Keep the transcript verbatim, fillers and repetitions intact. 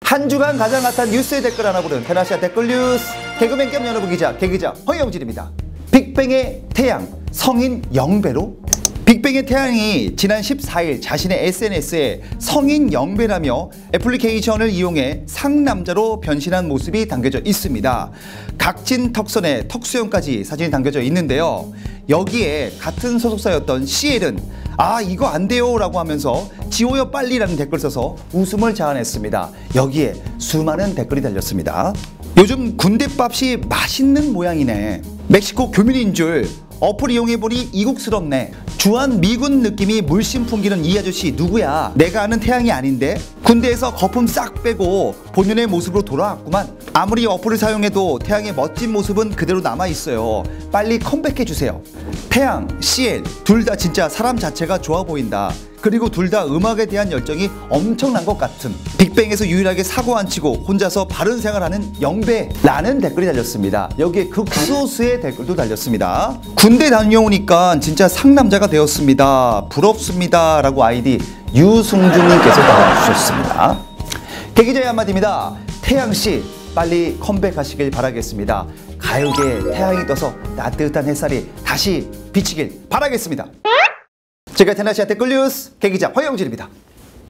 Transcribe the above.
한 주간 가장 핫한 뉴스의 댓글 하나 부른 테나시아 댓글 뉴스 개그맨 겸 연예부 기자 개기자 허영진입니다. 빅뱅의 태양 성인 영배로? 빅뱅의 태양이 지난 십사일 자신의 에스엔에스에 성인 영배라며 애플리케이션을 이용해 상남자로 변신한 모습이 담겨져 있습니다. 각진 턱선에 턱수염까지 사진이 담겨져 있는데요. 여기에 같은 소속사였던 씨엘은 아 이거 안 돼요 라고 하면서 지워요 빨리 라는 댓글 써서 웃음을 자아냈습니다. 여기에 수많은 댓글이 달렸습니다. 요즘 군대밥이 맛있는 모양이네. 멕시코 교민인 줄 어플 이용해보니 이국스럽네. 주한 미군 느낌이 물씬 풍기는 이 아저씨 누구야? 내가 아는 태양이 아닌데? 군대에서 거품 싹 빼고 본연의 모습으로 돌아왔구만. 아무리 어플을 사용해도 태양의 멋진 모습은 그대로 남아있어요. 빨리 컴백해주세요. 태양, 씨엘 둘 다 진짜 사람 자체가 좋아 보인다. 그리고 둘 다 음악에 대한 열정이 엄청난 것 같음. 빅뱅에서 유일하게 사고 안 치고 혼자서 바른 생활하는 영배라는 댓글이 달렸습니다. 여기에 극소수의 댓글도 달렸습니다. 군대 다녀오니까 진짜 상남자가 되었습니다. 부럽습니다 라고 아이디 유승준님께서 달아주셨습니다. 개기자의 한마디입니다. 태양씨 빨리 컴백하시길 바라겠습니다. 가요계에 태양이 떠서 따뜻한 햇살이 다시 비치길 바라겠습니다. 제가 테나시아 댓글 뉴스 개기자 허영진입니다.